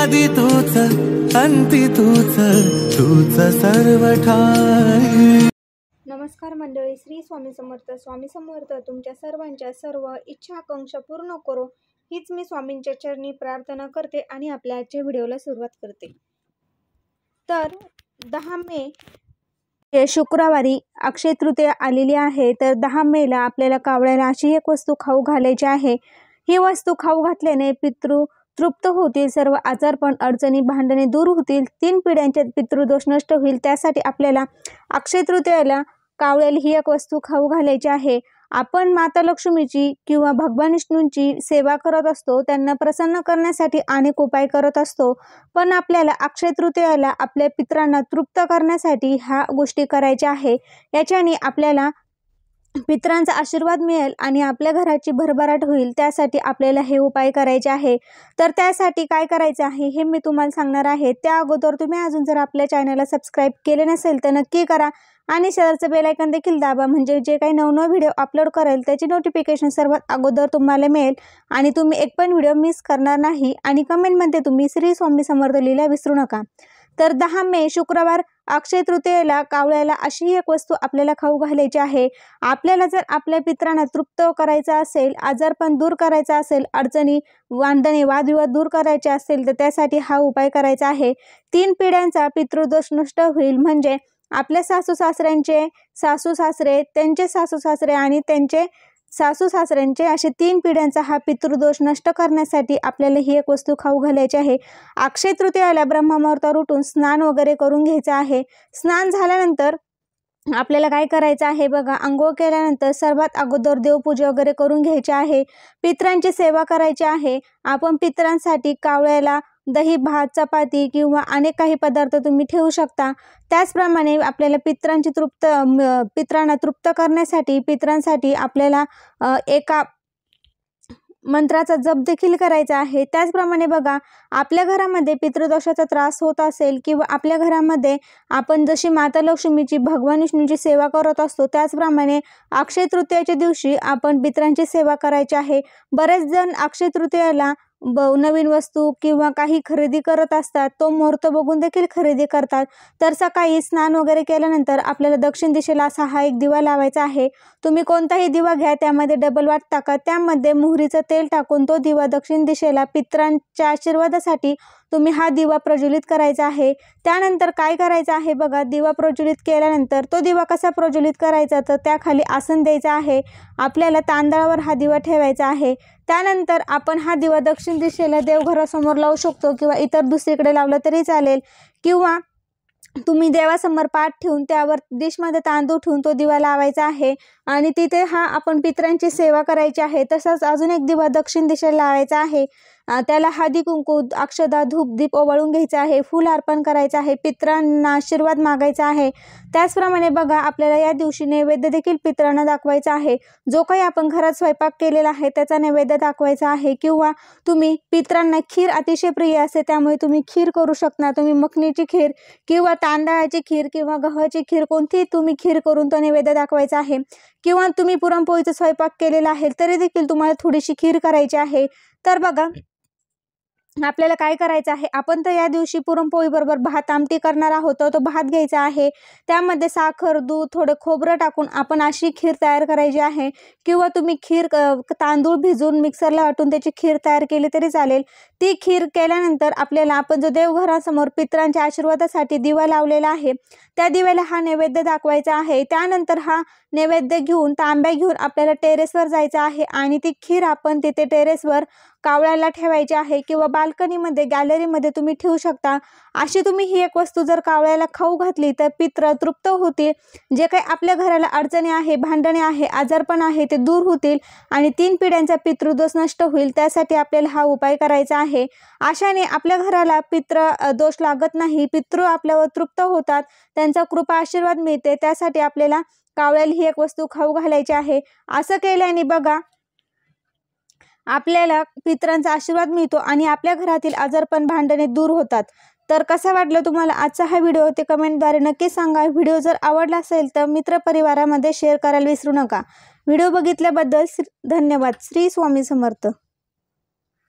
आदि तूच अंती तूच, तूच सर्व ठाई। नमस्कार मंडळी, श्री स्वामी समर्थ। स्वामी समर्थ तुमच्या सर्वांच्या सर्व इच्छा आकांक्षा पूर्ण करो हीच मी स्वामींच्या चरणी प्रार्थना करते आणि आपल्या आजच्या व्हिडिओला सुरुवात करते। तर 10 मे हे शुक्रवारी अक्षय तृतीया आलेली आहे। तर 10 मेला आपल्याला कावळ्याला अशी एक वस्तू खाऊ घालायची आहे। ही वस्तू खाऊ घातल्याने पितृ तृप्त होतील, सर्व आजारपण अडचणी भांडणे दूर होतील, 3 पिढ्यांचे पितृदोष नष्ट होईल। त्यासाठी आपल्याला अक्षय तृतीयाला कावळ्याला ही एक वस्तू खाऊ घालायची आहे। आपण माता लक्ष्मीची किंवा भगवान विष्णूंची सेवा करत असतो, त्यांना प्रसन्न करण्यासाठी अनेक उपाय करत असतो, पण आपल्याला अक्षय तृतीयाला आपल्या पितरांना तृप्त करण्यासाठी ह्या गोष्टी करायच्या आहे। याच्याने आपल्याला पितरांचा आशीर्वाद मिळेल आणि आपल्या घराची भरभराट होईल। त्यासाठी आपल्याला हे उपाय करायचे आहे। तर त्यासाठी काय करायचे आहे हे मी तुम्हाला सांगणार आहे। त्या अगोदर तुम्ही अजून जर आपल्या चॅनलला सबस्क्राईब केले नसेल तर नक्की करा आणि शेजारचं बेल आयकॉन देखील दाबा, म्हणजे जे काही नवनवीन व्हिडिओ अपलोड करेल त्याची नोटिफिकेशन सर्वात अगोदर तुम्हाला मिळेल आणि तुम्ही एक पण व्हिडिओ मिस करणार नाही। आणि कमेंटमध्ये तुम्ही श्री स्वामी समर्थ लिहायला विसरू नका। तर 10 मे शुक्रवार अक्षय तृतीयेला कावळ्याला अशी एक वस्तू आपल्याला खाऊ घालायची आहे। आपल्याला जर आपल्या पितरांना तृप्त करायचं असेल, आजारपण दूर करायचा असेल, अडचणी भांडणे वादविवाद दूर करायचे असेल तर त्यासाठी हा उपाय करायचा आहे। 3 पिढ्यांचा पितृदोष नष्ट होईल, म्हणजे आपल्या सासू सासऱ्यांचे सासू सासरे, त्यांचे सासू सासरे आणि त्यांचे सासू सासऱ्यांचे असे 3 पिढ्यांचा हा पितृदोष नष्ट करण्यासाठी आपल्याला ही एक वस्तू खाऊ घालायची आहे। अक्षय तृतीयाला ब्रह्ममुहूर्तावर उठून स्नान वगैरे करून घ्यायचं आहे। स्नान झाल्यानंतर आपल्याला काय करायचं आहे बघा, अंघोळ केल्यानंतर सर्वात अगोदर देवपूजा वगैरे करून घ्यायची आहे, पितरांची सेवा करायची आहे। आपण पितरांसाठी कावळ्याला दही भात चपाती किंवा अनेक काही पदार्थ तुम्ही ठेवू शकता। त्याचप्रमाणे आपल्याला पितरांना तृप्त करण्यासाठी पितरांसाठी आपल्याला एका मंत्राचा जप देखील करायचा आहे। त्याचप्रमाणे बघा, आपल्या घरामध्ये पितृदोषाचा त्रास होत असेल किंवा आपल्या घरामध्ये आपण जशी माता लक्ष्मीची भगवान विष्णूची सेवा करत असतो, त्याचप्रमाणे अक्षय तृतीयाच्या दिवशी आपण पितरांची सेवा करायची आहे। बरेच जण अक्षय तृतीयाला नवीन वस्तू किंवा काही खरेदी करत असतात, तो मुहूर्त बघून देखील खरेदी करतात। तर सकाळी स्नान वगैरे केल्यानंतर आपल्याला दक्षिण दिशेला असा हा एक दिवा लावायचा आहे। तुम्ही कोणताही दिवा घ्या, त्यामध्ये डबल वाट टाका, त्यामध्ये मोहरीचं तेल टाकून तो दिवा दक्षिण दिशेला पितरांच्या आशीर्वादासाठी तुम्ही हा दिवा प्रज्वलित करायचा आहे। त्यानंतर काय करायचं आहे बघा, दिवा प्रज्वलित केल्यानंतर तो दिवा कसा प्रज्वलित करायचा, तर त्याखाली आसन द्यायचं आहे। आपल्याला तांदळावर हा दिवा ठेवायचा आहे। त्यानंतर आपण हा दिवा दक्षिण दिशेला देवघरासमोर लावू शकतो किंवा इतर दुसरीकडे लावला तरी चालेल, किंवा तुम्ही देवासमोर पाठ ठेवून त्यावर डिशमध्ये तांदूळ ठेवून तो दिवा लावायचा आहे आणि तिथे आपण पितरांची सेवा करायची आहे। तसंच अजून एक दिवा दक्षिण दिशेला लावायचा आहे, त्याला हळदी कुंकू अक्षदा धूप दीप ओवाळून घ्यायचा आहे, फूल अर्पण करायचं आहे, पितरांना आशीर्वाद मागायचा आहे। त्याचप्रमाणे बघा, आपल्याला या दिवशी नैवेद्य देखील पितरांना दाखवायचा आहे। जो काही आपण घरात स्वयंपाक केलेला आहे त्याचा नैवेद्य दाखवायचा आहे, किंवा तुम्ही पितरांना खीर अतिशय प्रिय असते त्यामुळे तुम्ही खीर करू शकता। तुम्ही मखनीची खीर किंवा तांदळाची खीर किंवा गव्हाची खीर कोणतीही तुम्ही खीर करून तो नैवेद्य दाखवायचा आहे, किंवा तुम्ही पुरणपोळीचा स्वयंपाक केलेला आहे तरी देखील तुम्हाला थोडीशी खीर करायची आहे। तर बघा, आपल्याला काय करायचं आहे, आपण तर या दिवशी पुरणपोळी बरोबर भात आमटी करणार आहोत, तो भात घ्यायचा आहे, त्यामध्ये साखर दूध थोडं खोबरं टाकून आपण अशी खीर तयार करायची आहे, किंवा तुम्ही खीर तांदूळ भिजवून मिक्सरला वाटून त्याची खीर तयार केली तरी चालेल। ती खीर केल्यानंतर आपल्याला आपण जो देवघरासमोर पितरांच्या आशीर्वादासाठी दिवा लावलेला आहे त्या दिव्याला हा नैवेद्य दाखवायचा आहे। त्यानंतर हा नैवेद्य घेऊन तांब्या घेऊन आपल्याला टेरेसवर जायचं आहे आणि ती खीर आपण तिथे टेरेसवर कावळ्याला ठेवायची आहे, किंवा बाल्कनीमध्ये गॅलरीमध्ये तुम्ही ठेवू शकता। अशी तुम्ही ही एक वस्तू जर कावळ्याला खाऊ घातली तर पित्र तृप्त होतील, जे काही आपल्या घराला अडचणी आहे भांडणे आहे आजारपण आहे ते दूर होतील आणि 3 पिढ्यांचा पितृदोष नष्ट होईल। त्यासाठी आपल्याला हा उपाय करायचा आहे। अशाने आपल्या घराला पितृ दोष लागत नाही, पितृ आपल्यावर तृप्त होतात, त्यांचा कृपा आशीर्वाद मिळते। त्यासाठी आपल्याला कावळ्याला ही एक वस्तू खाऊ घालायची आहे। असं केल्याने बघा, आपल्याला पितरांचा आशीर्वाद मिळतो आणि आपल्या घरातील आजारपण भांडणे दूर होतात। तर कसा वाटलं तुम्हाला आजचा हा व्हिडिओ ते कमेंटद्वारे नक्की सांगा। व्हिडिओ जर आवडला असेल तर मित्रपरिवारामध्ये शेअर करायला विसरू नका। व्हिडिओ बघितल्याबद्दल धन्यवाद। श्री स्वामी समर्थ।